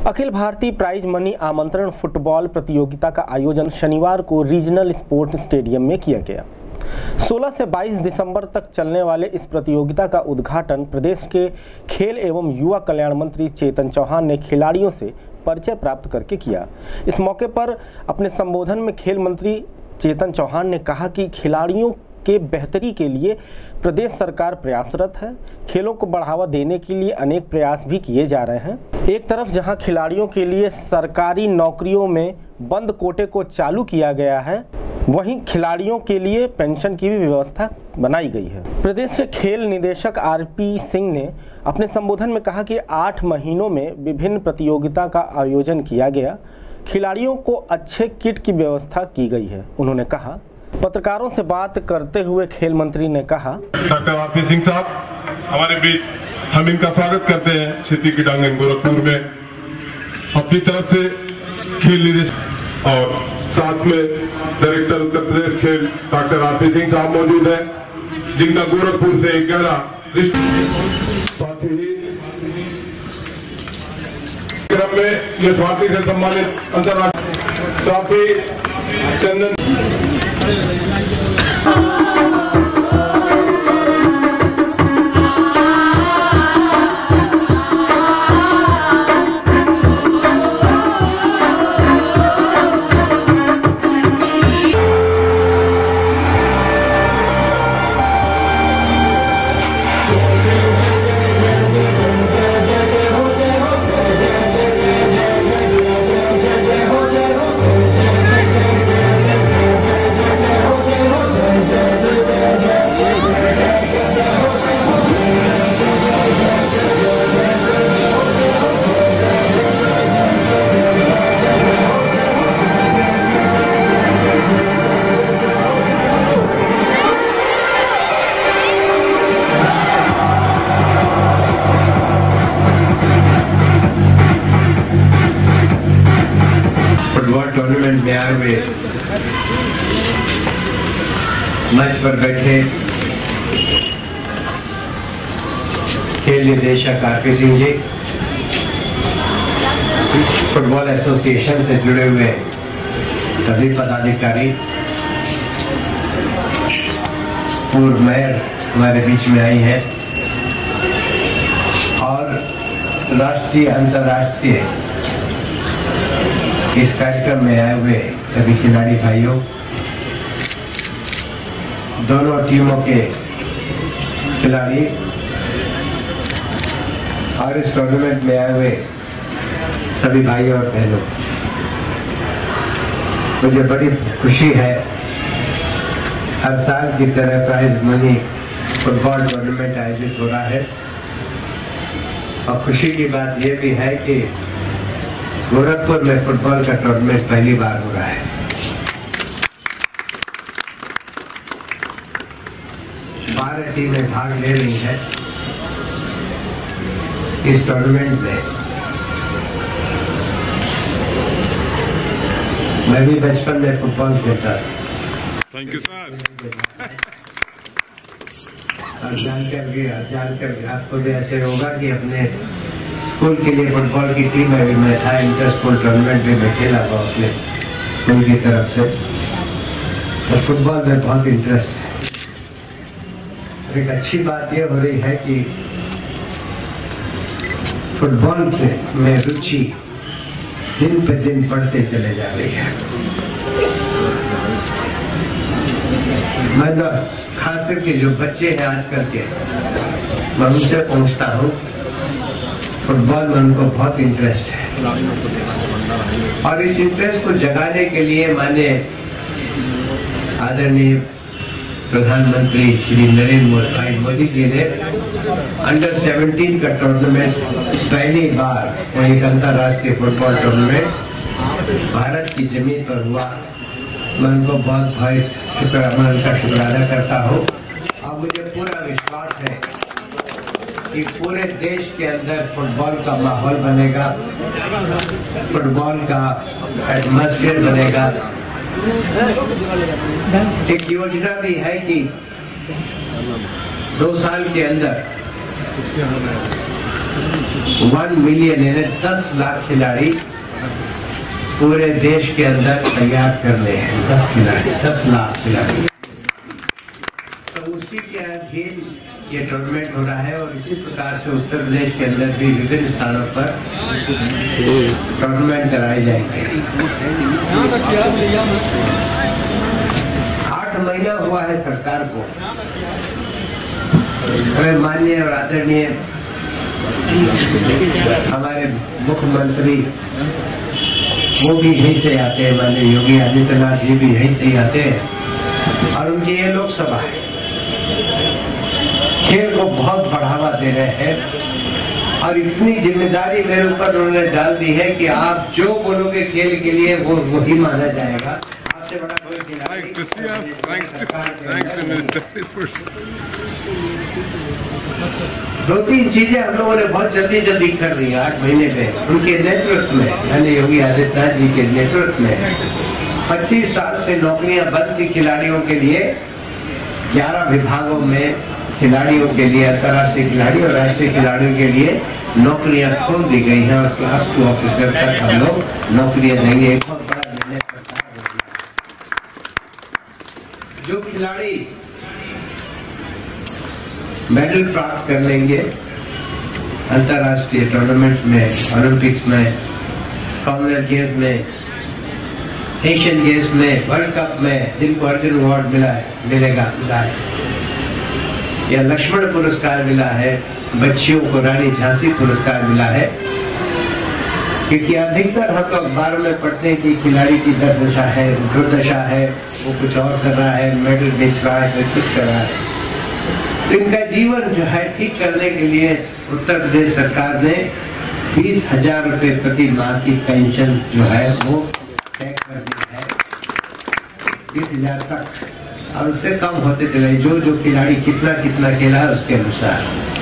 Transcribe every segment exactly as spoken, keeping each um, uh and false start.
Akhil Bharatiya prize money आमंत्रण football प्रतियोगिता का आयोजन शनिवार को रीजनल स्पोर्ट स्टेडियम में किया गया। सोलह से बाईस दिसंबर तक चलने वाले इस प्रतियोगिता का उद्घाटन प्रदेश के खेल एवं युवा कल्याण मंत्री चेतन चौहान ने खिलाड़ियों से परिचय प्राप्त करके किया। इस मौके पर अपने संबोधन में खेल मंत्री चेतन चौहान ने कहा कि खिलाड़ियों के बेहतरी के लिए प्रदेश सरकार प्रयासरत है। खेलों को बढ़ावा देने के लिए अनेक प्रयास भी किए जा रहे हैं। एक तरफ जहां खिलाड़ियों के लिए सरकारी नौकरियों में बंद कोटे को चालू किया गया है, वहीं खिलाड़ियों के लिए पेंशन की भी व्यवस्था बनाई गई है। प्रदेश के खेल निदेशक आर पी सिंह ने अपने संबोधन में कहा कि आठ महीनों में विभिन्न प्रतियोगिता का आयोजन किया गया। खिलाड़ियों को अच्छे किट की व्यवस्था की गई है। उन्होंने कहा, पत्रकारों से बात करते हुए खेल मंत्री ने कहा, डॉक्टर आर पी सिंह साहब हमारे बीच, हम इनका स्वागत करते हैं क्षेत्रीय क्रीड़ांगन गोरखपुर में। अपनी तरफ से खेल निदेशक और साथ में डायरेक्टर उत्तर प्रदेश खेल डॉक्टर आर पी सिंह साहब मौजूद हैं, जिनका गोरखपुर से एक गहरा साथ ही क्रम में ये स्वाति से सम्मानित अंतर्राष्ट्रीय साथी चंदन टूर्नामेंट में आए हुए मंच पर बैठे खेल निदेशक R P Singh ji, football association से जुड़े हुए सभी पदाधिकारी, पूर्व मेयर हमारे बीच में आई हैं और राष्ट्रीय अंतर्राष्ट्रीय इस कार्यक्रम में आए हुए सभी खिलाड़ी भाइयों, दोनों टीमों के खिलाड़ी और इस टूर्नामेंट में आए हुए सभी भाइयों और बहनों, मुझे बड़ी खुशी है। हर साल की तरह प्राइज मनी फुटबॉल टूर्नामेंट आयोजित हो रहा है और खुशी की बात यह भी है कि गोरखपुर में फुटबॉल का टूर्नामेंट पहली बार हो रहा है। बारह टीमें भाग ले रही हैं इस टूर्नामेंट में। मैं भी बचपन में फुटबॉल खेलता था। Thank you sir. और जानकर भी जानकर आपको भी ऐसे होगा कि अपने स्कूल के लिए फुटबॉल की टीम में भी मैं था, इंटर स्कूल टूर्नामेंट में मैं खेला हुआ अपने स्कूल की तरफ से। तो फुटबॉल में बहुत इंटरेस्ट है। एक अच्छी बात यह हो रही है कि फुटबॉल से में रुचि दिन पे दिन बढ़ते चले जा रही है। मैं तो खास करके जो बच्चे हैं आजकल के, मैं उनसे पूछता हूँ, फुटबॉल में उनको बहुत इंटरेस्ट है और इस इंटरेस्ट को जगाने के लिए माने आदरणीय प्रधानमंत्री श्री नरेंद्र भाई मोदी जी ने अंडर सेवनटीन का टूर्नामेंट पहली बार एक अंतर्राष्ट्रीय फुटबॉल टूर्नामेंट भारत की जमीन पर हुआ। मैं उनको बहुत भाई शुक्र मैं उनका शुक्राना करता हूँ और मुझे पूरा विश्वास है कि पूरे देश के अंदर फुटबॉल का माहौल बनेगा, फुटबॉल का एटमॉस्फेयर बनेगा। एक योजना भी है कि दो साल के अंदर वन मिलियन यानी दस लाख खिलाड़ी पूरे देश के अंदर तैयार कर रहे हैं। दस खिलाड़ी दस लाख खिलाड़ी, तो उसी के अधीन ये टूर्नामेंट हो रहा है। और इसी प्रकार से उत्तर प्रदेश के अंदर भी विभिन्न स्थानों पर टूर्नामेंट कराए जाएंगे। आठ महीना हुआ है सरकार को, माननीय और आदरणीय हमारे मुख्यमंत्री वो भी यहीं से आते हैं, माननीय योगी आदित्यनाथ जी भी यहीं से ही आते हैं। और उनकी ये लोकसभा है, खेल को बहुत बढ़ावा दे रहे हैं। और इतनी जिम्मेदारी मेरे ऊपर उन्होंने डाल दी है कि आप जो बोलोगे खेल के लिए वो वही माना जाएगा। आपसे बड़ा कोई दो तीन चीजें हम लोगों ने बहुत जल्दी जल्दी कर दी आठ महीने में उनके नेतृत्व में, यानी योगी आदित्यनाथ जी के नेतृत्व में। पच्चीस साल से नौकरियां बंद थी खिलाड़ियों के लिए, ग्यारह विभागों में खिलाड़ियों के लिए, अंतर्राष्ट्रीय खिलाड़ी और राष्ट्रीय खिलाड़ियों के लिए नौकरियां खोल दी गई हैं। और क्लास टू ऑफिसर तक हम लोग नौकरियां देंगे। एक बहुत बड़ा निर्णय सरकार ने लिया। जो खिलाड़ी मेडल प्राप्त कर लेंगे अंतर्राष्ट्रीय टूर्नामेंट्स में, ओलंपिक्स में, कॉमनवेल्थ गेम्स में, एशियन गेम्स में, वर्ल्ड कप में, जिनको अर्जुन अवार्ड मिला है मिलेगा मिला है या लक्ष्मण पुरस्कार मिला है, बच्चियों को रानी झांसी पुरस्कार मिला है। क्योंकि अधिकतर हम लोग अखबारों में पढ़ते हैं कि खिलाड़ी की दुर्दशा है दुर्दशा है वो कुछ और कर रहा है, मेडल बेच रहा है, कुछ कर रहा है। तो इनका जीवन जो है ठीक करने के लिए उत्तर प्रदेश सरकार ने बीस हजार रुपए प्रति माह की पेंशन जो है वो तय कर दी है, बीस हजार तक। और उससे कम होते चले, जो जो खिलाड़ी कितना कितना खेला है उसके अनुसार।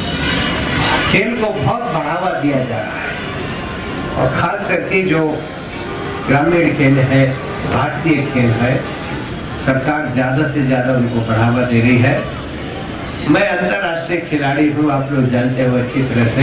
खेल को बहुत बढ़ावा दिया जा रहा है और खास करके जो ग्रामीण खेल है, भारतीय खेल है, सरकार ज्यादा से ज्यादा उनको बढ़ावा दे रही है। मैं अंतर्राष्ट्रीय खिलाड़ी हूँ, आप लोग जानते हो अच्छी तरह से।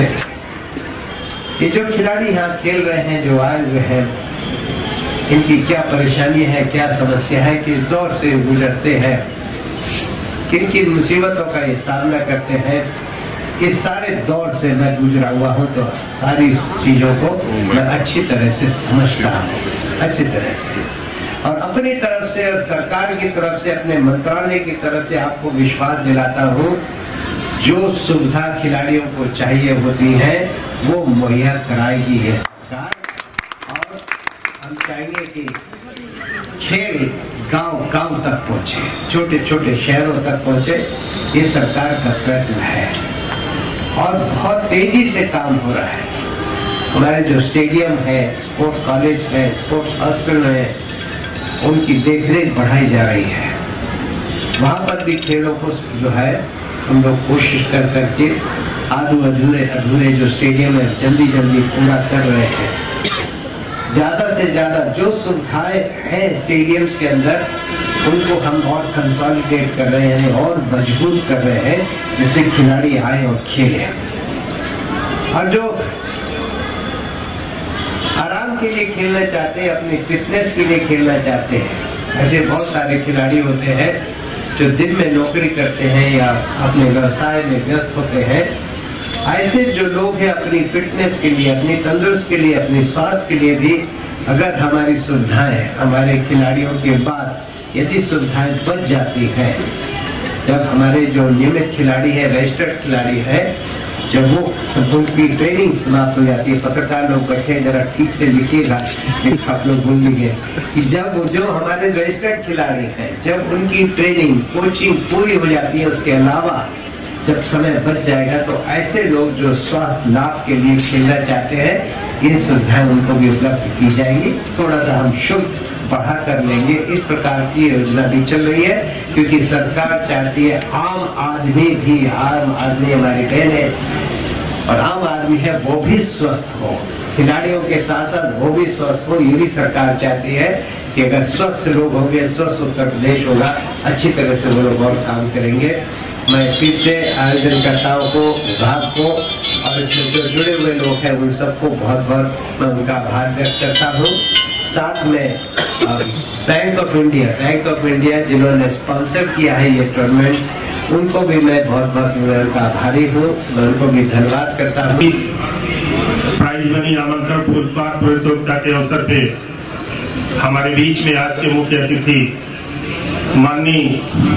ये जो खिलाड़ी यहाँ खेल रहे हैं, जो आए हुए हैं, इनकी क्या परेशानी है, क्या समस्या है, किस दौर से गुजरते हैं, किन किन मुसीबतों का ये सामना करते हैं, इस सारे दौर से मैं गुजरा हुआ हूँ। तो सारी चीजों को मैं अच्छी तरह से समझता हूँ, अच्छी तरह से। और अपनी तरफ से और सरकार की तरफ से, अपने मंत्रालय की तरफ से आपको विश्वास दिलाता हूँ, जो सुविधा खिलाड़ियों को चाहिए होती है वो मुहैया कराएगी ये सरकार। और हम चाहेंगे कि खेल गांव गांव तक पहुंचे, छोटे छोटे शहरों तक पहुंचे, ये सरकार का प्रयत्न है। और बहुत तेजी से काम हो रहा है। हमारे जो स्टेडियम है, स्पोर्ट्स कॉलेज है, स्पोर्ट्स हॉस्टल है, उनकी देखरेख बढ़ाई जा रही है। वहाँ पर भी खेलों को जो है हम लोग कोशिश कर करके आधु अधूरे अधूरे जो स्टेडियम है जल्दी जल्दी पूरा कर रहे हैं। ज्यादा से ज्यादा जो सुविधाएं हैं स्टेडियम्स के अंदर उनको हम और कंसोलिडेट कर रहे हैं और मजबूत कर रहे हैं, जिससे खिलाड़ी आए और खेले। और जो आराम के लिए खेलना चाहते हैं, अपनी फिटनेस के लिए खेलना चाहते हैं, ऐसे बहुत सारे खिलाड़ी होते हैं जो दिन में नौकरी करते हैं या अपने व्यवसाय में व्यस्त होते हैं। ऐसे जो लोग हैं अपनी फिटनेस के लिए, अपनी तंदुरुस्त के लिए, अपने स्वास्थ्य के लिए भी अगर हमारी सुविधाएं, हमारे खिलाड़ियों के बाद यदि सुविधाएं बच जाती है, जब हमारे जो नियमित खिलाड़ी है, रजिस्टर्ड खिलाड़ी है, जब वो सब उनकी ट्रेनिंग समाप्त हो जाती है, पत्रकार लोग बैठे जरा ठीक से लिखिएगा, आप लोग भूल लीजिए कि जब जो हमारे रजिस्टर्ड खिलाड़ी हैं, जब उनकी ट्रेनिंग कोचिंग पूरी हो जाती है, उसके अलावा जब समय बच जाएगा तो ऐसे लोग जो स्वास्थ्य लाभ के लिए खेलना चाहते हैं, ये सुविधाएं उनको भी उपलब्ध की जाएंगी। थोड़ा सा हम शुल्क बढ़ा कर लेंगे, इस प्रकार की योजना भी चल रही है, क्योंकि सरकार चाहती है आम आदमी भी, आम आदमी हमारी बहन है और आम आदमी है वो भी स्वस्थ हो, खिलाड़ियों के साथ साथ वो भी स्वस्थ हो। ये भी सरकार चाहती है कि अगर स्वस्थ लोग होंगे, स्वस्थ उत्तर प्रदेश होगा, अच्छी तरह से वो लोग और काम करेंगे। मैं फिर से आयोजनकर्ताओं को, विभाग को और इसमें जो जुड़े हुए लोग हैं उन सबको बहुत बहुत मैं उनका आभार व्यक्त करता हूँ। साथ में Bank of India Bank of India जिन्होंने स्पॉन्सर किया है ये टूर्नामेंट, उनको भी मैं बहुत बहुत उनका आभारी हूँ, मैं उनको भी धन्यवाद करता हूँ। प्राइज मनी आमंत्रण फुटबॉल प्रतियोगिता के अवसर पे हमारे बीच में आज के मुख्य अतिथि माननीय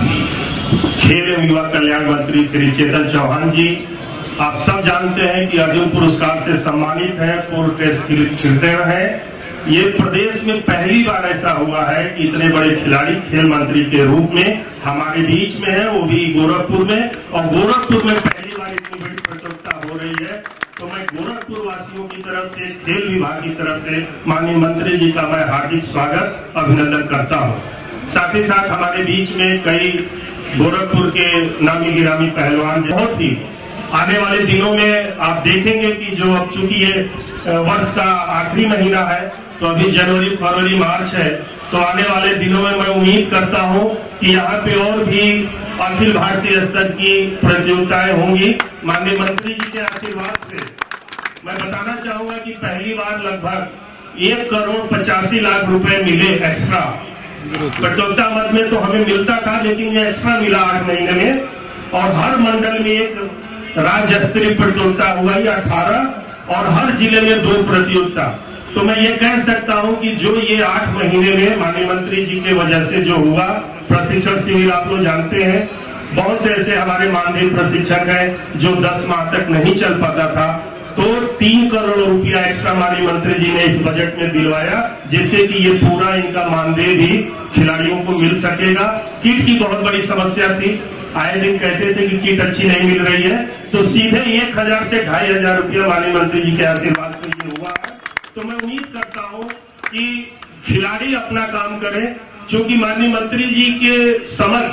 खेल एवं युवा कल्याण मंत्री श्री चेतन चौहान जी, आप सब जानते हैं कि अर्जुन पुरस्कार से सम्मानित हैं, पूर्व टेस्ट क्रिकेटर हैं। ये प्रदेश में पहली बार ऐसा हुआ है कि इतने बड़े खिलाड़ी खेल मंत्री के रूप में हमारे बीच में है, वो भी गोरखपुर में, और गोरखपुर में पहली बार इतनी बड़ी प्रतियोगिता हो रही है। तो मैं गोरखपुर वासियों की तरफ से, खेल विभाग की तरफ से माननीय मंत्री जी का मैं हार्दिक स्वागत अभिनंदन करता हूँ। साथ ही साथ हमारे बीच में कई गोरखपुर के नामी गिरामी पहलवान, बहुत ही आने वाले दिनों में आप देखेंगे कि जो अब चूंकि ये वर्ष का आखिरी महीना है, तो अभी जनवरी फरवरी मार्च है, तो आने वाले दिनों में मैं उम्मीद करता हूं कि यहाँ पे और भी अखिल भारतीय स्तर की प्रतियोगिताएं होंगी। माननीय मंत्री जी के आशीर्वाद से मैं बताना चाहूंगा कि पहली बार लगभग एक करोड़ पचासी लाख रुपए मिले एक्स्ट्रा। प्रतियोगिता मद में तो हमें मिलता था, लेकिन ये एक्स्ट्रा मिला आठ महीने में, और हर मंडल में एक राज्य स्तरीय प्रतियोगिता हुआ ये अठारह, और हर जिले में दो प्रतियोगिता। तो मैं ये कह सकता हूं कि जो ये आठ महीने में माननीय मंत्री जी के वजह से जो हुआ प्रशिक्षण शिविर, आप लोग जानते हैं बहुत से ऐसे हमारे मानदेय प्रशिक्षक हैं जो दस माह तक नहीं चल पाता था, तो तीन करोड़ रुपया एक्स्ट्रा माननीय मंत्री जी ने इस बजट में दिलवाया, जिससे कि ये पूरा इनका मानदेय भी खिलाड़ियों को मिल सकेगा। किट की बहुत बड़ी समस्या थी, आए दिन कहते थे कि किट अच्छी नहीं मिल रही है, तो सीधे एक हजार से ढाई हजार रुपया माननीय मंत्री जी के आशीर्वाद से ये हुआ है। तो मैं उम्मीद करता हूं कि खिलाड़ी अपना काम करें, क्योंकि माननीय मंत्री जी के समक्ष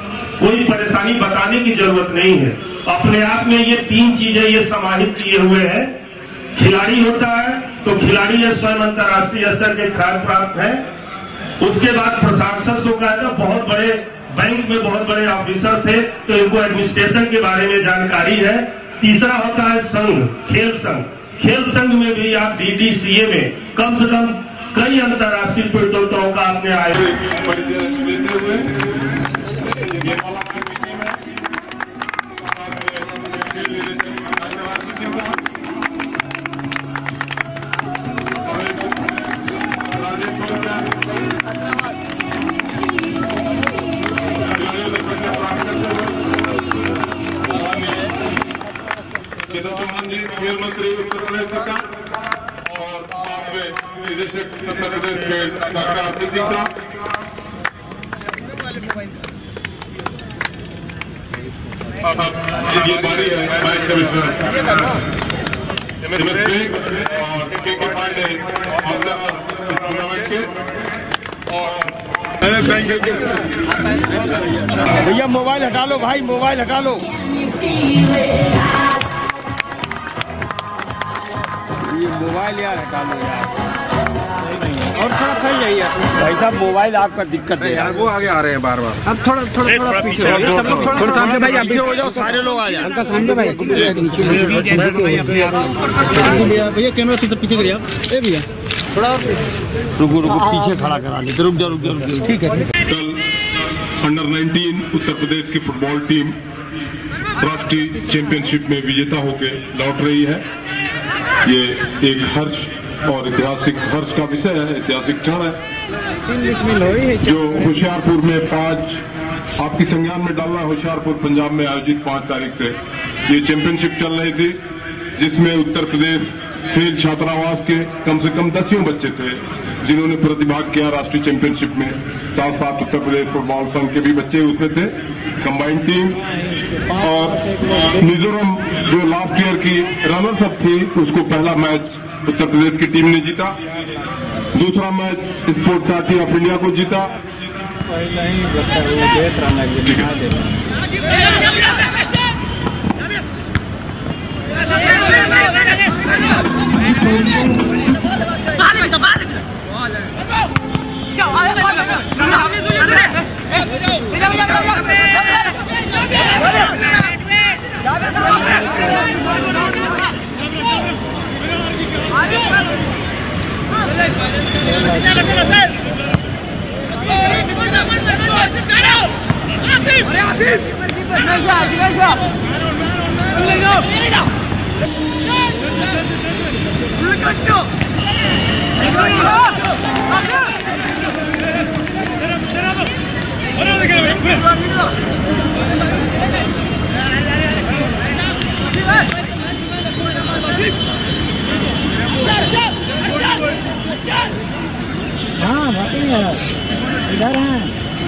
कोई परेशानी बताने की जरूरत नहीं है। अपने आप में ये तीन चीजें ये समाहित किए हुए हैं। खिलाड़ी होता है तो खिलाड़ी ये स्वयं अंतर्राष्ट्रीय स्तर के ख्याल प्राप्त है। उसके बाद प्रशासन से का बहुत बड़े बैंक में बहुत बड़े ऑफिसर थे, तो इनको एडमिनिस्ट्रेशन के बारे में जानकारी है। तीसरा होता है संघ, खेल संघ। खेल संघ में भी आप डीडीसीए में कम से कम कई अंतर्राष्ट्रीय प्रतियोगिताओं का आपने आयोजन खेल मंत्री उत्तर प्रदेश सरकार और साथ में निदेशक उत्तर प्रदेश के डॉक्टर सिद्दीक साहब, ये बारी है मैच कमिश्नर और के के पांडे टूर्नामेंट के, और भैया मोबाइल हटा लो भाई, मोबाइल हटा लो। ये मोबाइल यार हटा लो यार, और थोड़ा फैल जाइए भाई साहब, मोबाइल आपका दिक्कत है यार, वो आगे आ रहे हैं बार बार। अब थोड़ा थोड़ा थोड़ा पीछे हो जाओ, सब लोग थोड़ा सामने भाई, आप पीछे हो जाओ, सारे लोग आ जाए उनका सामने भाई। भैया कैमरा से पीछे करिए आप, ए भैया थोड़ा रुको रुको, पीछे खड़ा करा लेते, रुक जाओ रुक जाओ, ठीक है। कल अंडर नाइनटीन उत्तर प्रदेश की फुटबॉल टीम राष्ट्रीय चैंपियनशिप में विजेता होकर लौट रही है। ये एक हर्ष और ऐतिहासिक हर्ष का विषय है, ऐतिहासिक क्षण है, जो होशियारपुर में पांच आपकी संज्ञान में डालना, होशियारपुर पंजाब में आयोजित पांच तारीख से ये चैंपियनशिप चल रही थी, जिसमें उत्तर प्रदेश खेल छात्रावास के कम से कम दसियों बच्चे थे जिन्होंने प्रतिभाग किया राष्ट्रीय चैंपियनशिप में। साथ साथ उत्तर प्रदेश फुटबॉल संघ के भी बच्चे उसमें थे, कंबाइंड टीम। और मिजोरम जो लास्ट ईयर की रनर्स अप थी, उसको पहला मैच उत्तर प्रदेश की टीम ने जीता, दूसरा match sports authority of India को जीता। Go! हाँ बाकी है इधर हैं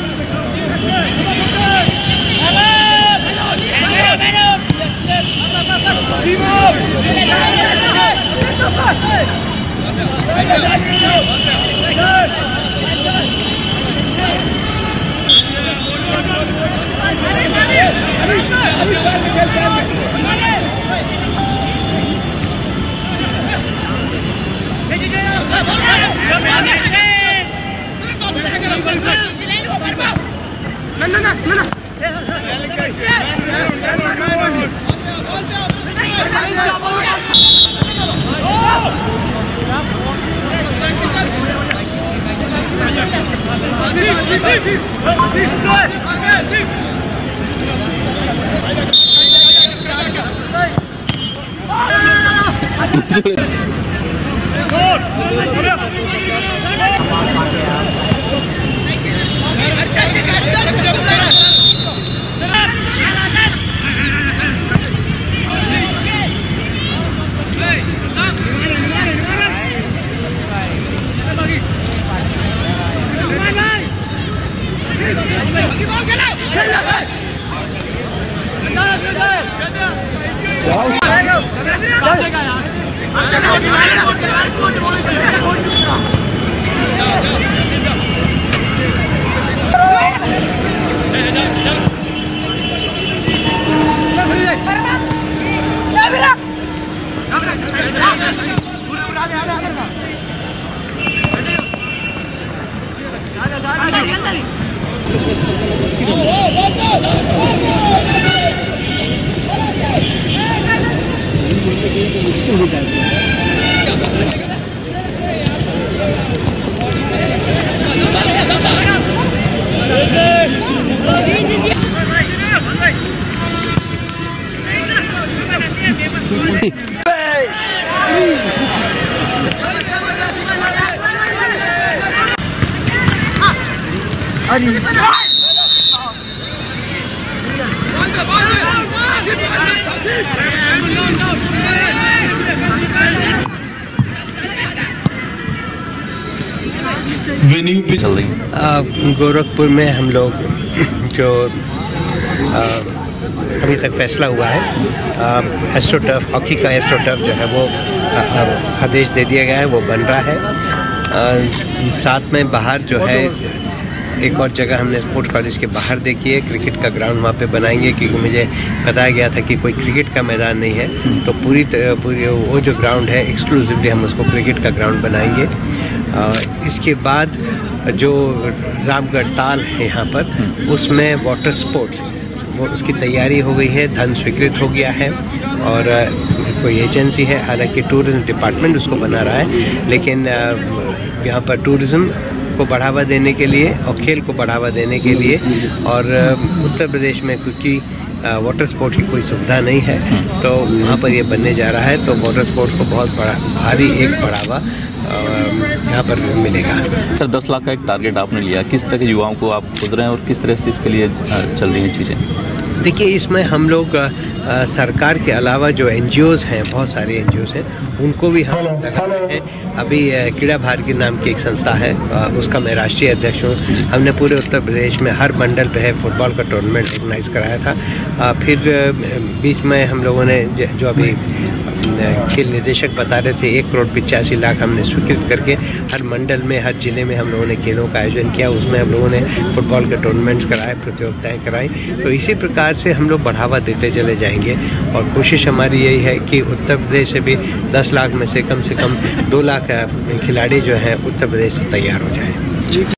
ना ना ना ना चल रही गोरखपुर में हम लोग जो आ, अभी तक फैसला हुआ है एस्ट्रोटर्फ हॉकी का एस्ट्रोटर्फ जो है वो आदेश दे दिया गया है, वो बन रहा है। आ, साथ में बाहर जो है एक और जगह हमने स्पोर्ट्स कॉलेज के बाहर देखी है, क्रिकेट का ग्राउंड वहाँ पे बनाएंगे, क्योंकि मुझे बताया गया था कि कोई क्रिकेट का मैदान नहीं है, तो पूरी पूरी वो जो ग्राउंड है एक्सक्लूसिवली हम उसको क्रिकेट का ग्राउंड बनाएंगे। आ, इसके बाद जो रामगढ़ ताल है यहाँ पर, उसमें वाटर स्पोर्ट्स वो उसकी तैयारी हो गई है, धन स्वीकृत हो गया है और कोई एजेंसी है, हालांकि टूरिज्म डिपार्टमेंट उसको बना रहा है, लेकिन यहाँ पर टूरिज्म को बढ़ावा देने के लिए और खेल को बढ़ावा देने के लिए, और उत्तर प्रदेश में क्योंकि वाटर स्पोर्ट्स की कोई सुविधा नहीं है तो वहाँ पर ये बनने जा रहा है, तो वाटर स्पोर्ट्स को बहुत बड़ा भारी एक बढ़ावा यहाँ पर मिलेगा। सर दस लाख का एक टारगेट आपने लिया, किस तरह के युवाओं को आप खोज रहे हैं और किस तरह से इसके लिए चल रही हैं चीज़ें? देखिए, इसमें हम लोग आ, सरकार के अलावा जो एनजीओज़ हैं, बहुत सारे एनजीओज़ हैं, उनको भी हम लगा रहे हैं। अभी क्रीड़ा भारती नाम की एक संस्था है, आ, उसका मैं राष्ट्रीय अध्यक्ष हूँ। हमने पूरे उत्तर प्रदेश में हर मंडल पे है फुटबॉल का टूर्नामेंट ऑर्गेनाइज कराया था। आ, फिर बीच में हम लोगों ने जो अभी खेल निदेशक बता रहे थे, एक करोड़ पिचासी लाख हमने स्वीकृत करके हर मंडल में, हर जिले में हम लोगों ने खेलों का आयोजन किया। उसमें हम लोगों ने फुटबॉल के टूर्नामेंट्स कराए, प्रतियोगिताएं कराई। तो इसी प्रकार से हम लोग बढ़ावा देते चले जाएंगे और कोशिश हमारी यही है कि उत्तर प्रदेश से भी दस लाख में से कम से कम दो लाख खिलाड़ी जो हैं उत्तर प्रदेश से तैयार हो जाएं।